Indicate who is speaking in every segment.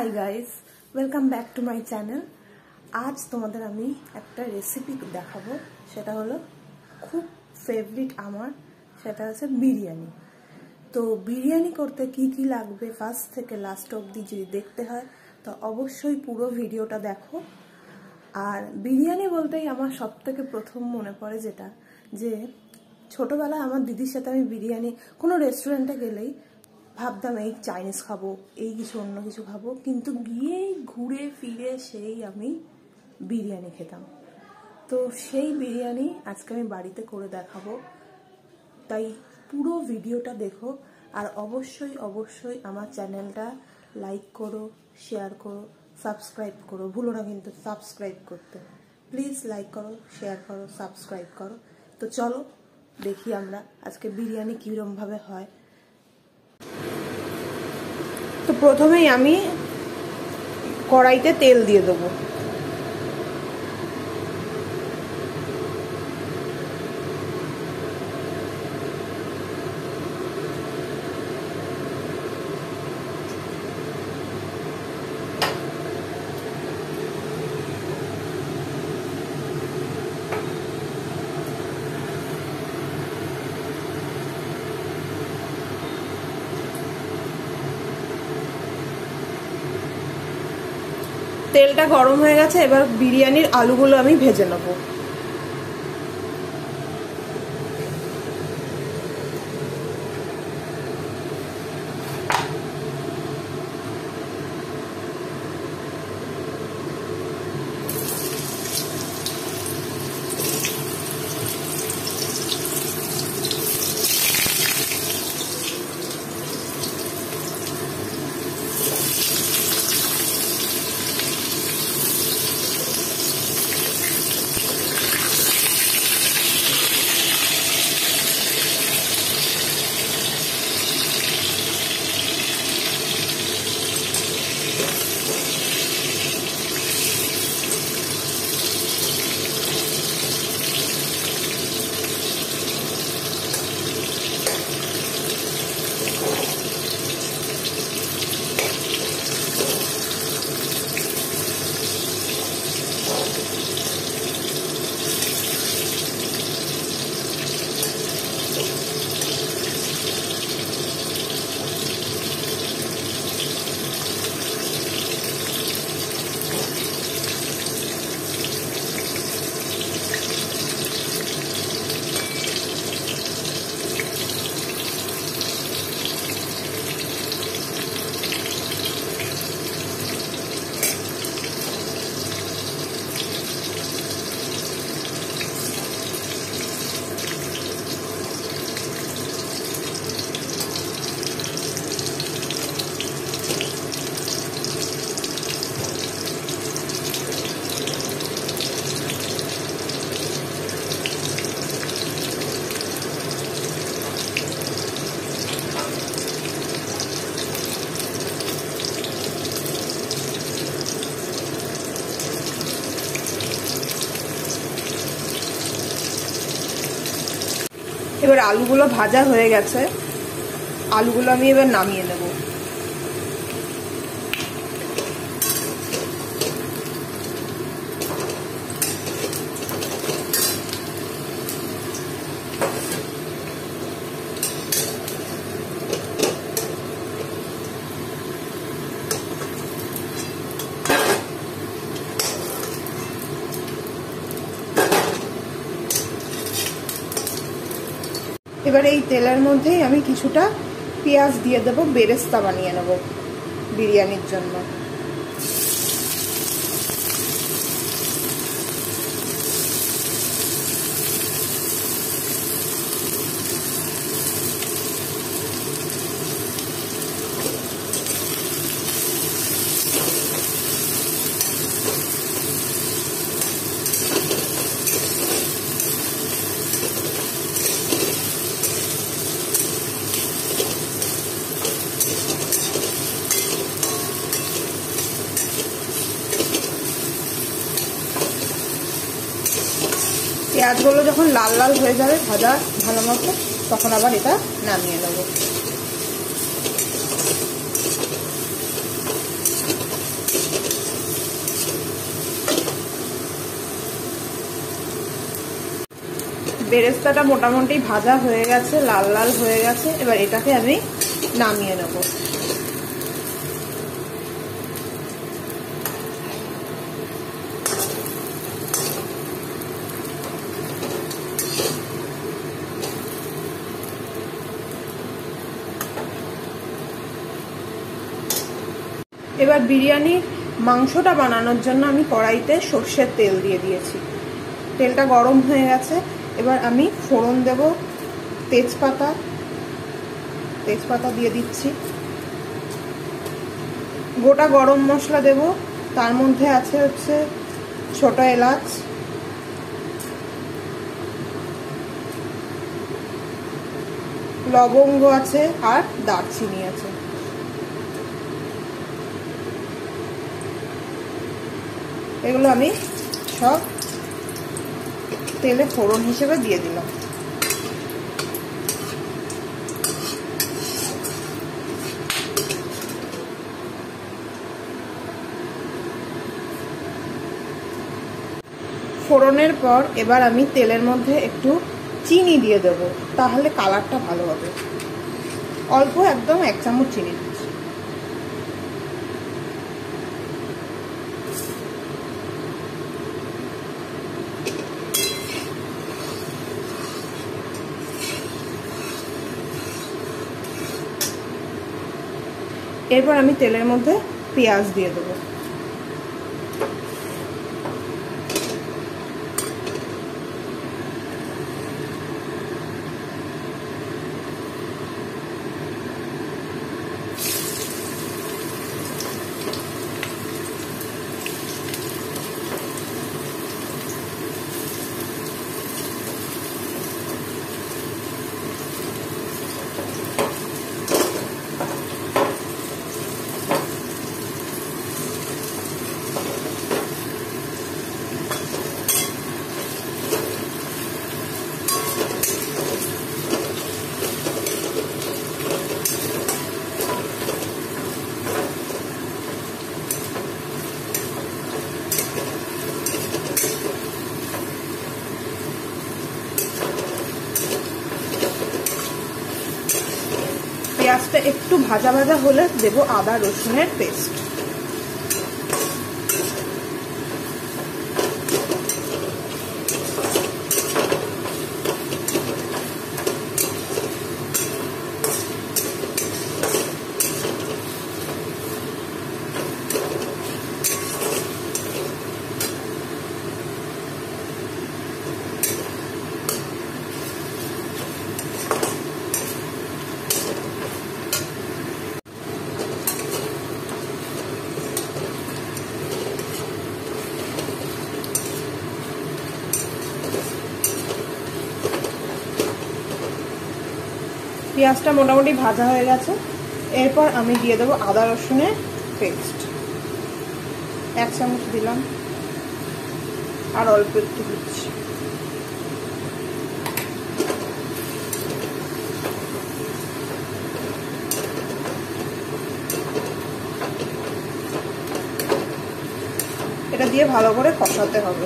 Speaker 1: High guys welcome back to my channel. आज तुम्हारे आमी एक रेसिपि देखाबो सेटा हलो खूब फेवरेट आमार सेटा हच्छे बिरियानी। तो बिरियानी करते की लागबे फार्स्ट थेके लास्ट अब्दि जोदि देखते हय तो अवश्यई पुरो भिडियोटा देखो। और बिरियानी बोलतेई आमार सबथेके प्रथम मने पड़े जेटा जे छोटोबेलाय आमार दिदिर साथे आमी बिरियानी कोनो रेस्टुरेंटे गेलेई भाबताम এই চাইনিজ খাবো এই কিছু অন্য কিছু খাবো, কিন্তু গিয়ে ঘুরে ফিরে সেই আমি বিরিয়ানি খেতাম। তো সেই বিরিয়ানি আজকে আমি বাড়িতে করে দেখাবো, তাই পুরো ভিডিওটা দেখো। আর অবশ্যই অবশ্যই আমার চ্যানেলটা লাইক করো, শেয়ার করো, সাবস্ক্রাইব করো, ভুলো না কিন্তু সাবস্ক্রাইব করতে। প্লিজ লাইক করো, শেয়ার করো, সাবস্ক্রাইব করো। তো চলো দেখি আমরা আজকে বিরিয়ানি কিরকম ভাবে হয়। तो प्रथमे आमी कड़ाईते तेल दिए देव। तेलटा गरम हो गेছে, এবার বিরিয়ানির আলুগুলো আমি ভেজে নেব। এবার আলুগুলো ভাজা হয়ে গেছে, আলুগুলো আমি এবার নামিয়ে নেব। এবারে এই তেলের মধ্যেই আমি কিছুটা পেঁয়াজ দিয়ে দেব, বেরেস্তা বানিয়ে নেব বিরিয়ানির জন্য। পেঁয়াজগুলো যখন লাল লাল হয়ে যাবে ভাজা ভালো মতো, তখন আবার এটা নামিয়ে নেব। বেরেস্তাটা মোটামুটি ভাজা হয়ে গেছে, লাল লাল হয়ে গেছে। এবার এটাকে আমি নামিয়ে নেব। এবার বিরিয়ানির মাংসটা বানানোর জন্য আমি কড়াইতে সর্ষের তেল দিয়ে দিয়েছি। তেলটা গরম হয়ে গেছে। এবার আমি ফোড়ন দেব, তেজপাতা দিয়ে দিচ্ছি। গোটা গরম মশলা দেব, তার মধ্যে আছে হচ্ছে ছোট এলাচ, লবঙ্গ আছে আর দারচিনি আছে। এগুলো আমি সব তেলে ফোড়ন হিসেবে দিয়ে দিলাম। ফোড়নের পর এবার আমি তেলের মধ্যে একটু চিনি দিয়ে দেব, তাহলে কালারটা ভালো হবে। অল্প, একদম 1 চামচ চিনি দিচ্ছি। এরপর আমি তেলের মধ্যে পেঁয়াজ দিয়ে দেবো। পেঁয়াজটা একটু ভাজা ভাজা হলে দেব আদা রসুনের পেস্ট। পেঁয়াজটা মোটামুটি ভাজা হয়ে গেছে। এরপর আমি দিয়ে দেবো আদা রসুনের পেস্ট। 1 চামচ দিলাম, আর অল্প একটু দিচ্ছি। এটা দিয়ে ভালো করে কষাতে হবে।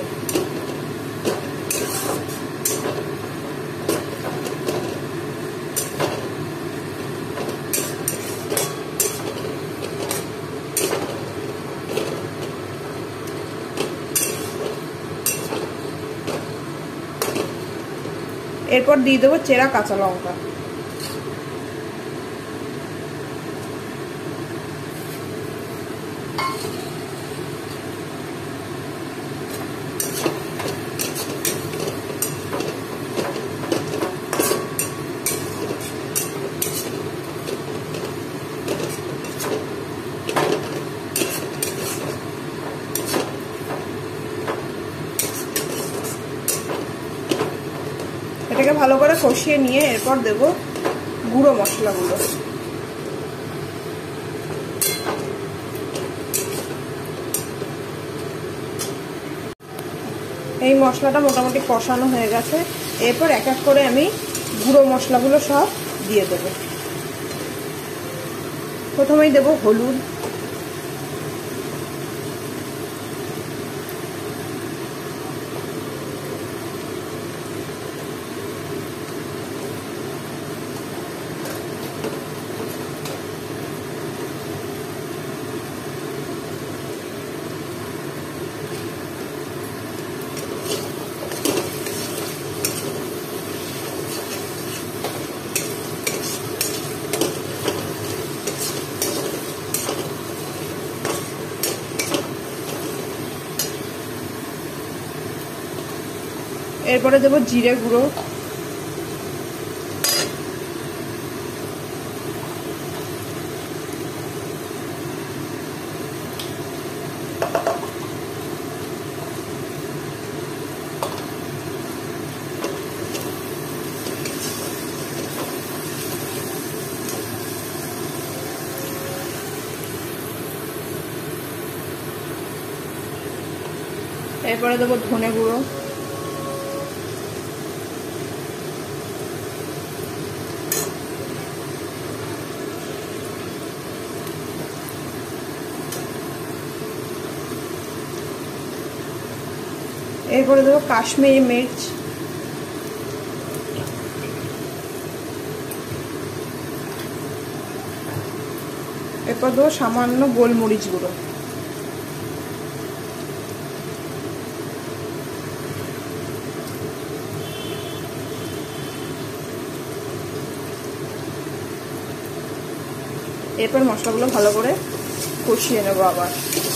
Speaker 1: এরপর দিয়ে দেবো চেরা কাঁচা লঙ্কা। এটাকে ভালো করে কষিয়ে নিয়ে এরপর দেব গুঁড়ো মশলাগুলো। এই মশলাটা মোটামুটি কষানো হয়ে গেছে। এরপর এক এক করে আমি গুঁড়ো মশলাগুলো সব দিয়ে দেব। প্রথমেই দেব হলুদ, এরপরে দেব জিরে গুঁড়ো, এরপরে দেবো ধনে গুঁড়ো, এরপরে দেবো কাশ্মীরি মির্চ, এরপর দেবো সামান্য গোলমরিচ গুঁড়ো, এরপর মশলাগুলো ভালো করে কষিয়ে নেবো আবার।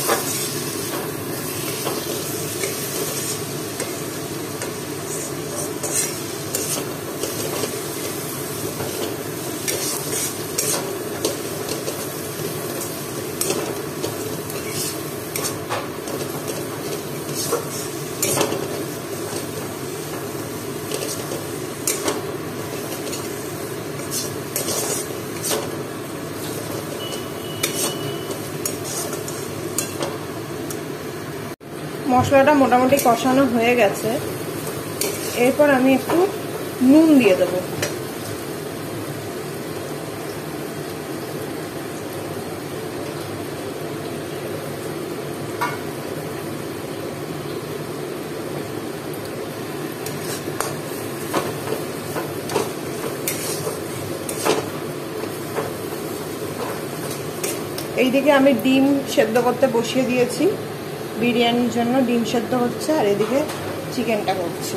Speaker 1: মশলাটা মোটামুটি কষানো হয়ে গেছে, এরপর আমি একটু নুন দিয়ে দেবো। এইদিকে আমি ডিম সেদ্ধ করতে বসিয়ে দিয়েছি, বিরিয়ানির জন্য ডিম সেদ্ধ হচ্ছে, আর এদিকে চিকেনটা করছি।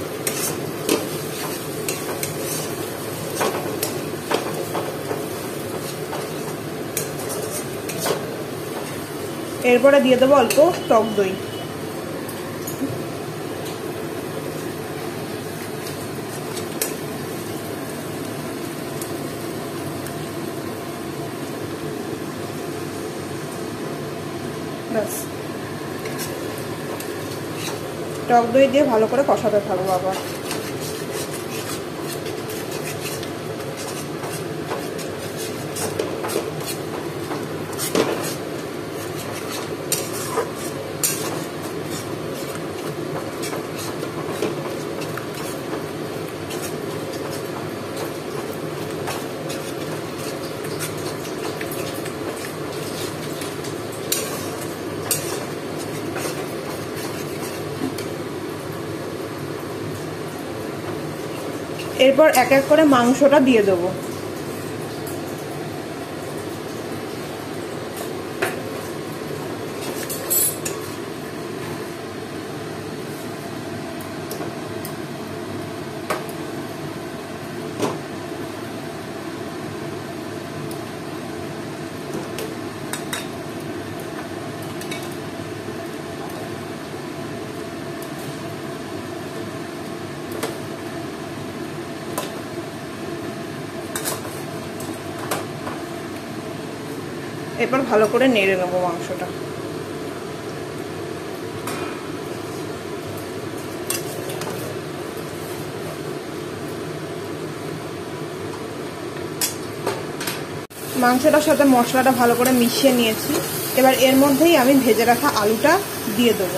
Speaker 1: এরপরে দিয়ে দেবো অল্প টক দই। ব্যাস, টক দই দিয়ে ভালো করে কষাতে থাকবো আবার। এরপর এক এক করে মাংসটা দিয়ে দেবো। এরপর ভালো করে নেড়ে নেবো মাংসটা। মাংসটার সাথে মশলাটা ভালো করে মিশিয়ে নিয়েছি, এবার এর মধ্যেই আমি ভেজে রাখা আলুটা দিয়ে দেবো।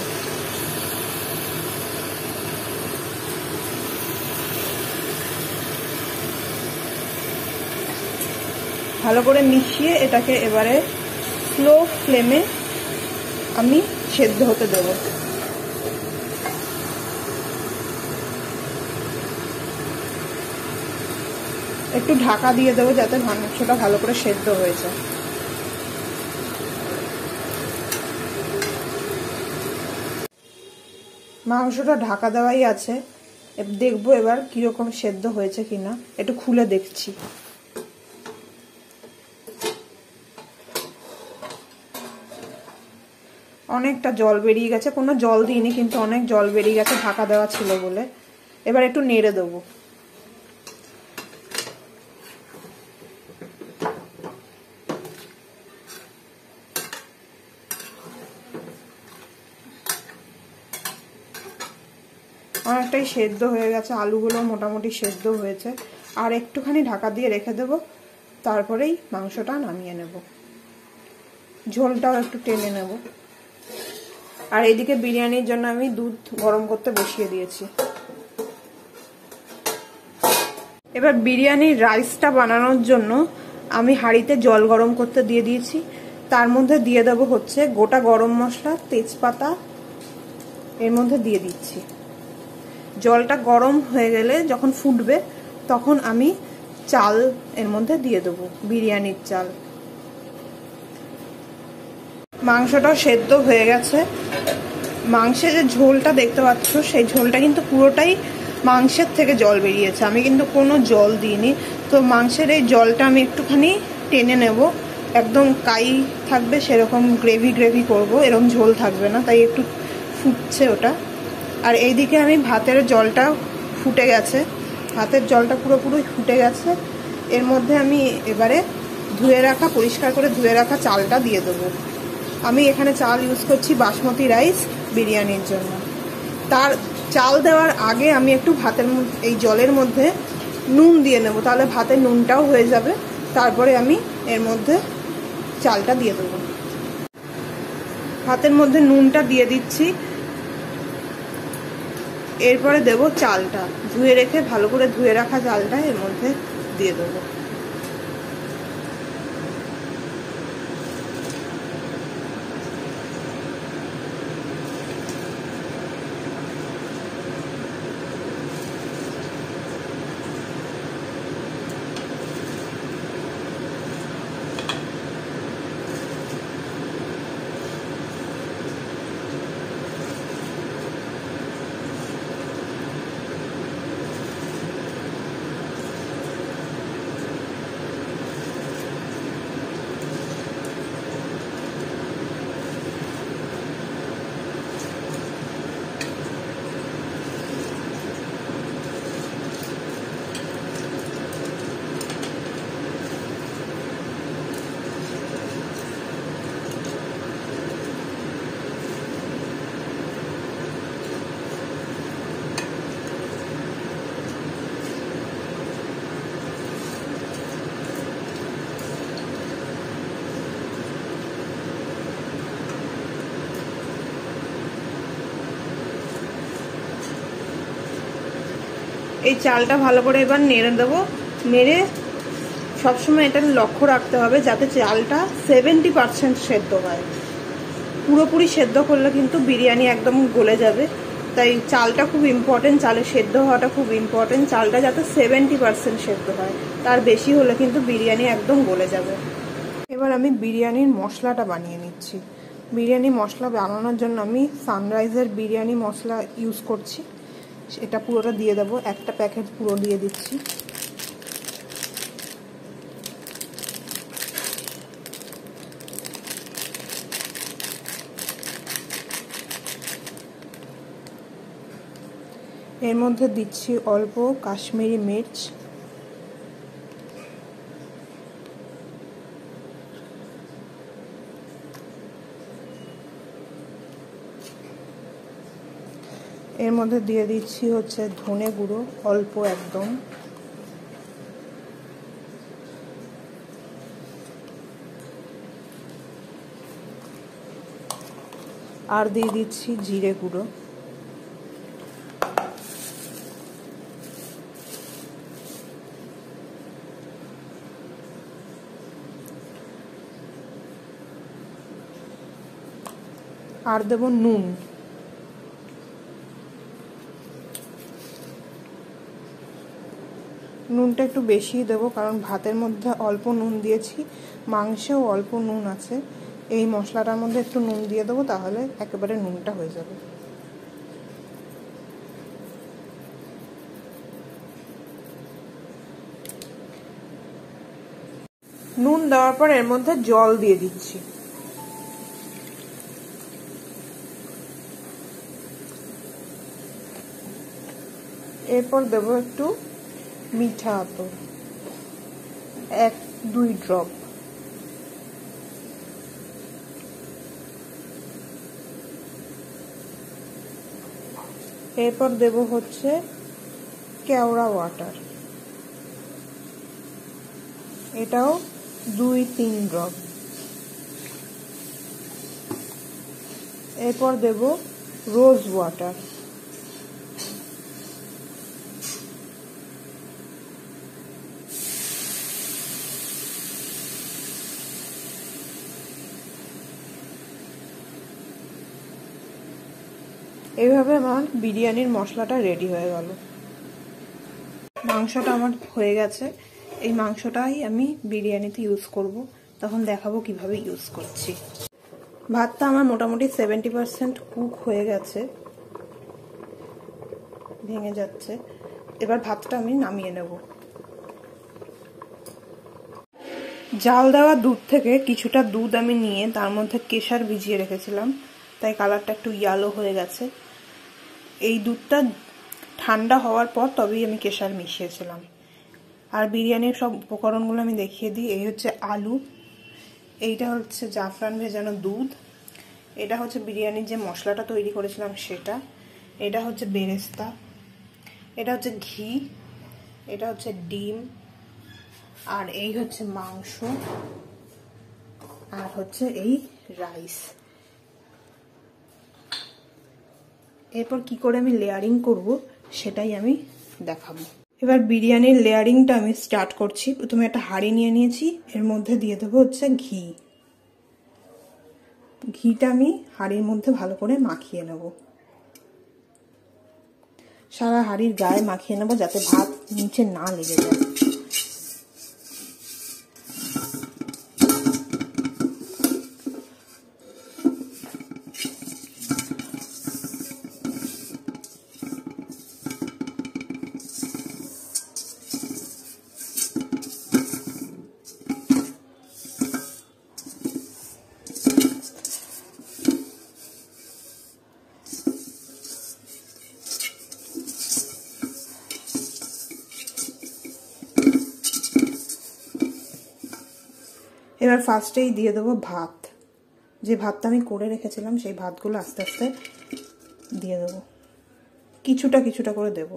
Speaker 1: ভালো করে মিশিয়ে এটাকে এবারে স্লো ফ্লেমে আমি সেদ্ধ হতে দেব। একটু ঢাকা দিয়ে দেবো যাতে মাংসটা ভালো করে সেদ্ধ হয়ে যায়। মাংসটা ঢাকা দেওয়াই আছে, দেখবো এবার কিরকম সেদ্ধ হয়েছে কিনা, একটু খুলে দেখছি। অনেকটা জল বেরিয়ে গেছে, কোনো জল দিইনি কিন্তু অনেক জল বেরিয়ে গেছে ঢাকা দেওয়া ছিল বলে। এবার একটু নেড়ে দেবো। অনেকটাই সেদ্ধ হয়ে গেছে, আলুগুলো মোটামুটি সেদ্ধ হয়েছে। আর একটুখানি ঢাকা দিয়ে রেখে দেব, তারপরেই মাংসটা নামিয়ে নেব। ঝোলটাও একটু টেনে নেব। আর এইদিকে বিরিয়ানির জন্য আমি দুধ গরম করতে বসিয়ে দিয়েছি। এবার বিরিয়ানির রাইসটা বানানোর জন্য আমি হাঁড়িতে জল গরম করতে দিয়ে দিয়েছি। তার মধ্যে দিয়ে দেব হচ্ছে গোটা গরম মশলা, তেজপাতা এর মধ্যে দিয়ে দিচ্ছি। জলটা গরম হয়ে গেলে যখন ফুটবে তখন আমি চাল এর মধ্যে দিয়ে দেবো, বিরিয়ানির চাল। মাংসটাও সেদ্ধ হয়ে গেছে। মাংসের যে ঝোলটা দেখতে পাচ্ছ সেই ঝোলটা কিন্তু পুরোটাই মাংসের থেকে জল বেরিয়েছে, আমি কিন্তু কোনো জল দিইনি। তো মাংসের এই জলটা আমি একটুখানি টেনে নেব, একদম কাই থাকবে সেরকম গ্রেভি গ্রেভি করবো, এরকম ঝোল থাকবে না, তাই একটু ফুটছে ওটা। আর এইদিকে আমি ভাতের জলটা ফুটে গেছে, ভাতের জলটা পুরোপুরি ফুটে গেছে। এর মধ্যে আমি এবারে পরিষ্কার করে ধুয়ে রাখা চালটা দিয়ে দেবো। আমি এখানে চাল ইউজ করছি বাসমতি রাইস বিরিয়ানির জন্য। তার চাল দেওয়ার আগে আমি একটু ভাতের এই জলের মধ্যে নুন দিয়ে নেব, তাহলে ভাতের নুনটাও হয়ে যাবে। তারপরে আমি এর মধ্যে চালটা দিয়ে দেবো। ভাতের মধ্যে নুনটা দিয়ে দিচ্ছি। এরপরে দেব চালটা, ধুয়ে রেখে ভালো করে ধুয়ে রাখা চালটা এর মধ্যে দিয়ে দেবো। এই চালটা ভালো করে এবার নেড়ে দেবো। নেড়ে সবসময় এটা লক্ষ্য রাখতে হবে যাতে চালটা 70% সেদ্ধ হয়। পুরোপুরি সেদ্ধ করলে কিন্তু বিরিয়ানি একদম গলে যাবে, তাই চালটা খুব ইম্পর্টেন্ট, চালের সেদ্ধ হওয়াটা খুব ইম্পর্টেন্ট। চালটা যাতে 70% সেদ্ধ হয়, তার বেশি হলে কিন্তু বিরিয়ানি একদম গলে যাবে। এবার আমি বিরিয়ানির মশলাটা বানিয়ে নিচ্ছি। বিরিয়ানি মশলা বানানোর জন্য আমি সানরাইজের বিরিয়ানি মশলা ইউজ করছি। এটা পুরোটা দিয়ে দেবো, একটা প্যাকেট পুরো দিয়ে দিচ্ছি। এর মধ্যে দিচ্ছি অল্প কাশ্মীরি মির্চ, এর মধ্যে দিয়ে দিচ্ছি হচ্ছে ধনে গুঁড়ো অল্প একদম, আর দিয়ে দিচ্ছি জিরে গুঁড়ো। আর দেব নুন। নুনটা একটু বেশি দেবো, কারণ ভাতের মধ্যে অল্প নুন দিয়েছি, মাংসেও অল্প নুন আছে। এই মশলাটার মধ্যে একটু নুন দিয়ে দেবো, তাহলে একেবারে নুনটা হয়ে যাবে। নুন দেওয়ার পর এর মধ্যে জল দিয়ে দিচ্ছি। এরপর দেবো একটু মিঠা আতর, 1-2 ড্রপ। এরপর দেব হচ্ছে কেওড়া ওয়াটার, এটাও 2-3 ড্রপ। এরপর দেব রোজ ওয়াটার, এইভাবে আমার বিরিয়ানির মশলাটা রেডি হয়ে গেল। মাংসটা আমার হয়ে গেছে, এই মাংসটাই আমি বিরিয়ানিতে ইউজ করব, তখন দেখাবো কিভাবে ইউজ করছি। ভাতটা আমার মোটামুটি 70% কুক হয়ে গেছে, ভেঙে যাচ্ছে। এবার ভাতটা আমি নামিয়ে নেব। জাল দেওয়া দুধ থেকে কিছুটা দুধ আমি নিয়ে তার মধ্যে কেশর ভিজিয়ে রেখেছিলাম, তাই কালারটা একটু ইয়েলো হয়ে গেছে। এই দুধটা ঠান্ডা হওয়ার পর তবেই আমি কেশর মিশিয়েছিলাম। আর বিরিয়ানির সব উপকরণগুলো আমি দেখিয়ে দিই। এই হচ্ছে আলু, এইটা হচ্ছে জাফরান ভেজানো দুধ, এটা হচ্ছে বিরিয়ানির যে মশলাটা তৈরি করেছিলাম সেটা, এটা হচ্ছে বেরেস্তা, এটা হচ্ছে ঘি, এটা হচ্ছে ডিম, আর এই হচ্ছে মাংস, আর হচ্ছে এই রাইস। এরপর কি করে আমি লেয়ারিং করব সেটাই আমি দেখাবো। এবার বিরিয়ানির লেয়ারিংটা আমি স্টার্ট করছি। প্রথমে একটা হাঁড়ি নিয়ে নিয়েছি, এর মধ্যে দিয়ে দেবো হচ্ছে ঘি। ঘিটা আমি হাঁড়ির মধ্যে ভালো করে মাখিয়ে নেব, সারা হাঁড়ির গায়ে মাখিয়ে নেব যাতে ভাত নিচে না লেগে যায়। এবার ফার্স্টেই দিয়ে দেবো ভাত, যে ভাতটা আমি করে রেখেছিলাম সেই ভাতগুলো আস্তে আস্তে দিয়ে দেবো, কিছুটা কিছুটা করে দেবো।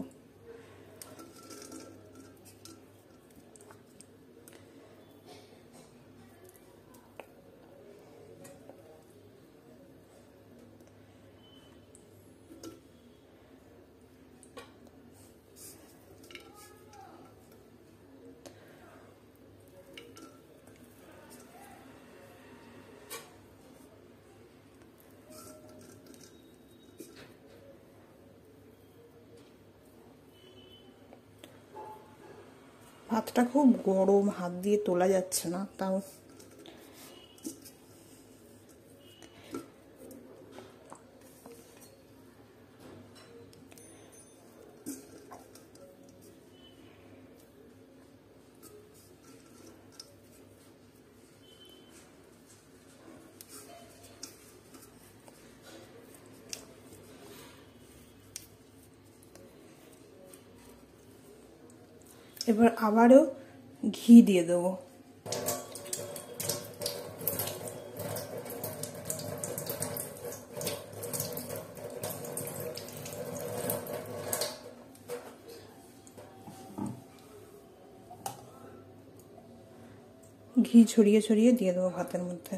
Speaker 1: ভাতটা খুব গরম, হাত দিয়ে তোলা যাচ্ছে না, তাও এবার আবারও ঘি দিয়ে দেবো। ঘি ছড়িয়ে ছড়িয়ে দিয়ে দেবো ভাতের মধ্যে।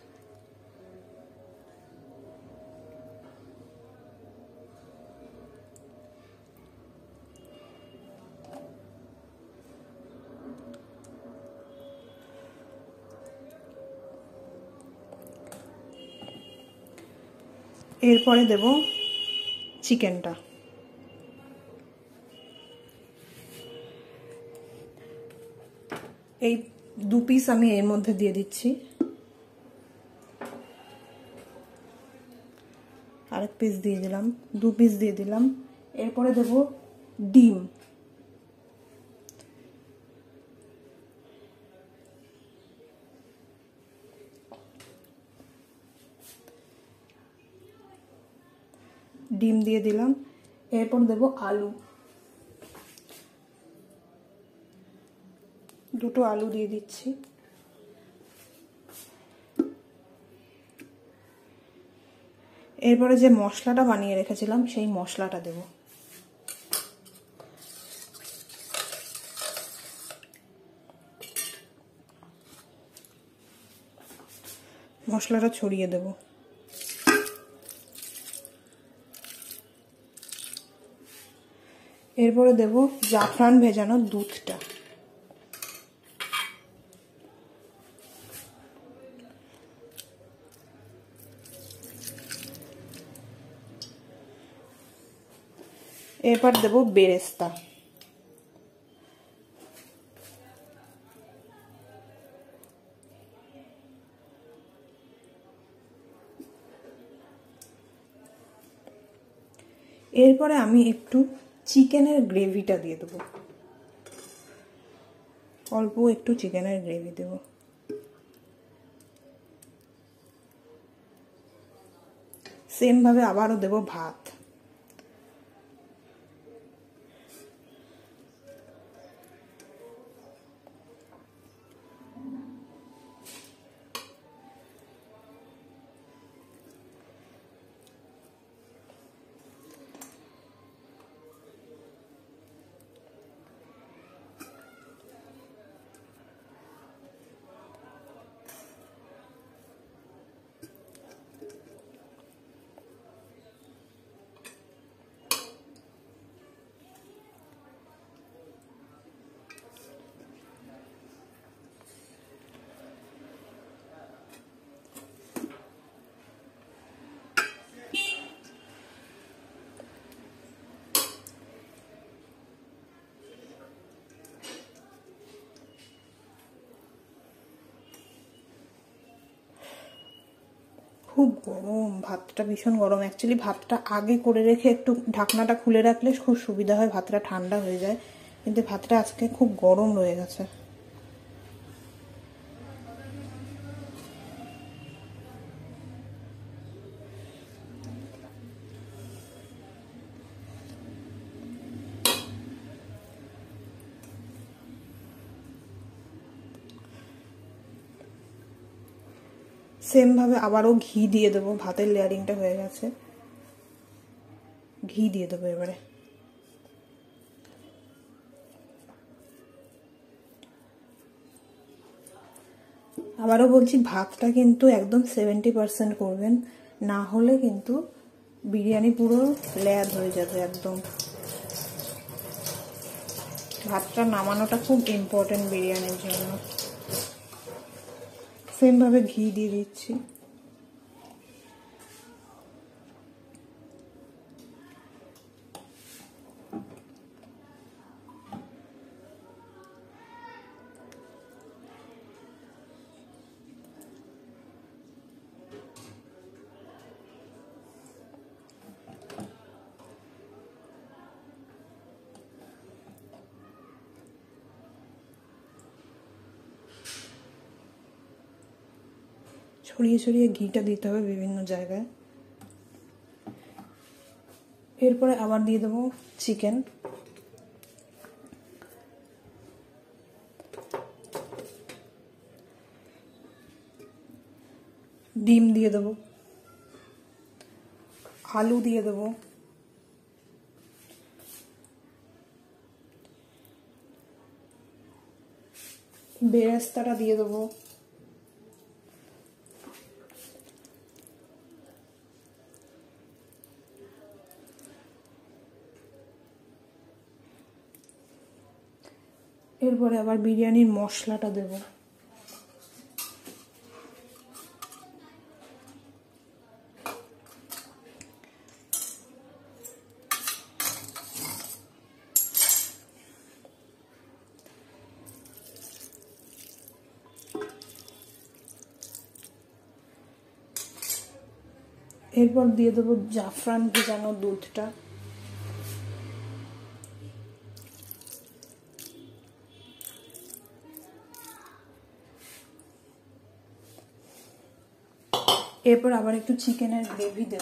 Speaker 1: এরপরে দেব চিকেনটা। এই 2 পিস আমি এর মধ্যে দিয়ে দিচ্ছি, আরেক পিস দিয়ে দিলাম, 2 পিস দিয়ে দিলাম। এরপরে দেব ডিম, ডিম দিয়ে দিলাম। এরপর দেব আলু, দুটো আলু দিয়ে দিচ্ছি। এরপরে যে মশলাটা বানিয়ে রেখেছিলাম সেই মশলাটা দেব। মশলাটা ছড়িয়ে দেব। এরপরে দেব জাফরান ভেজানো দুধটা। এরপর দেব বেরেস্তা। এরপরে আমি একটু চিকেনের গ্রেভিটা দিয়ে দেবো, অল্প একটু চিকেনের গ্রেভি দেব। সেম ভাবে আবারও দেব ভাত। খুব গরম, ভাতটা ভীষণ গরম। অ্যাকচুয়ালি ভাতটা আগে করে রেখে একটু ঢাকনাটা খুলে রাখলে খুব সুবিধা হয়, ভাতটা ঠান্ডা হয়ে যায়। কিন্তু ভাতটা আজকে খুব গরম রয়ে গেছে। সেম ভাবে আবারও ঘি দিয়ে দেবো। ভাতের লেয়ারিংটা হয়ে গেছে, ঘি দিয়ে দেবো এবারে। আবারও বলছি, ভাতটা কিন্তু একদম 70% করবেন, না হলে কিন্তু বিরিয়ানি পুরো লেয়ার হয়ে যাবে একদম। ভাতটা নামানোটা খুব ইম্পর্টেন্ট বিরিয়ানির জন্য। সেম ভাবে ঘি দিয়ে দিচ্ছি। ছড়িয়ে ছড়িয়ে ঘিটা দিতে হবে বিভিন্ন জায়গায়। এরপরে আবার দিয়ে দেবো চিকেন। ডিম দিয়ে দেবো, আলু দিয়ে দেবো, বেরেস্তাটা দিয়ে দেবো, এরপরে আবার বিরিয়ানির মশলাটা দেব। এরপর দিয়ে দেবো জাফরান ভেজানো দুধটা। এরপর আবার একটু চিকেনের গ্রেভি দেব।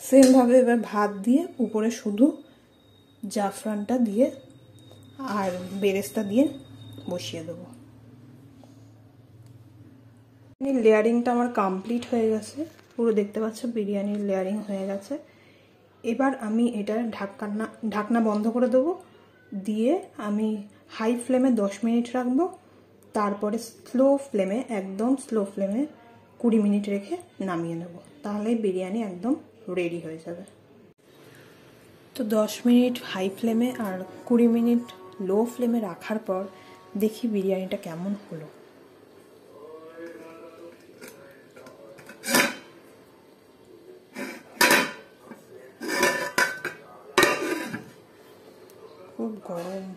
Speaker 1: সেমভাবে এবার ভাত দিয়ে উপরে শুধু জাফরানটা দিয়ে আর বেরেস্তা দিয়ে বসিয়ে দেবো। লেয়ারিংটা আমার কমপ্লিট হয়ে গেছে, পুরো দেখতে পাচ্ছ বিরিয়ানির লেয়ারিং হয়ে গেছে। এবার আমি এটার ঢাকনা বন্ধ করে দেবো, দিয়ে আমি হাই ফ্লেমে 10 মিনিট রাখবো, তারপরে স্লো ফ্লেমে, একদম স্লো ফ্লেমে 20 মিনিট রেখে নামিয়ে নেব, তাহলে বিরিয়ানি একদম রেডি হয়ে যাবে। তো 10 মিনিট হাই ফ্লেমে আর 20 মিনিট লো ফ্লেমে রাখার পর দেখি বিরিয়ানিটা কেমন হলো। খুব গরম।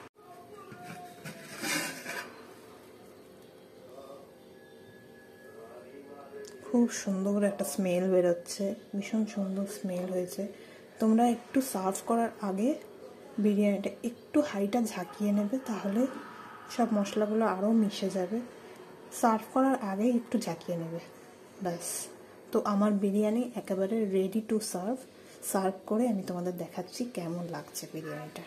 Speaker 1: খুব সুন্দর একটা স্মেল বেরোচ্ছে, ভীষণ সুন্দর স্মেল হয়েছে। তোমরা একটু সার্ভ করার আগে বিরিয়ানিটা একটু হাইটা ঝাঁকিয়ে নেবে, তাহলে সব মশলাগুলো আরও মিশে যাবে। সার্ভ করার আগে একটু ঝাঁকিয়ে নেবে, ব্যাস। তো আমার বিরিয়ানি একেবারে রেডি টু সার্ভ করে আমি তোমাদের দেখাচ্ছি কেমন লাগছে বিরিয়ানিটা।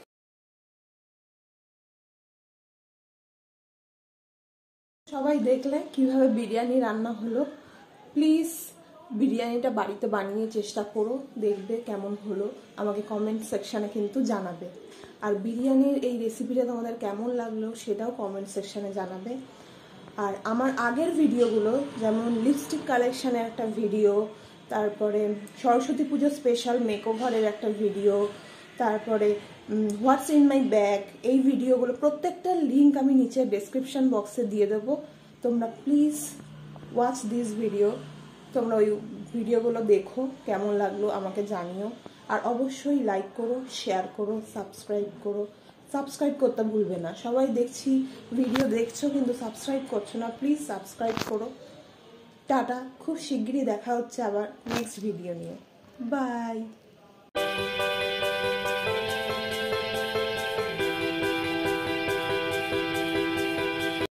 Speaker 1: সবাই দেখলে কিভাবে বিরিয়ানি রান্না হলো। প্লিজ বিরিয়ানিটা বাড়িতে বানিয়ে চেষ্টা করো, দেখবে কেমন হলো, আমাকে কমেন্ট সেকশানে কিন্তু জানাবে। আর বিরিয়ানির এই রেসিপিটা তোমাদের কেমন লাগলো সেটাও কমেন্ট সেকশানে জানাবে। আর আমার আগের ভিডিওগুলো, যেমন লিপস্টিক কালেকশানের একটা ভিডিও, তারপরে সরস্বতী পুজো স্পেশাল মেকওভারের একটা ভিডিও, তারপরে হোয়াটস ইন মাই ব্যাগ, এই ভিডিওগুলো প্রত্যেকটা লিঙ্ক আমি নিচে ডেসক্রিপশন বক্সে দিয়ে দেবো। তোমরা প্লিজ ওয়াচ দিস ভিডিও, তোমরা ওই ভিডিওগুলো দেখো, কেমন লাগলো আমাকে জানিও। আর অবশ্যই লাইক করো, শেয়ার করো, সাবস্ক্রাইব করতে ভুলবে না। সবাই দেখছি ভিডিও দেখছো কিন্তু সাবস্ক্রাইব করছো না, প্লিজ সাবস্ক্রাইব করো। টাটা, খুব শিগগিরই দেখা হচ্ছে আবার নেক্সট ভিডিও নিয়ে। বাই।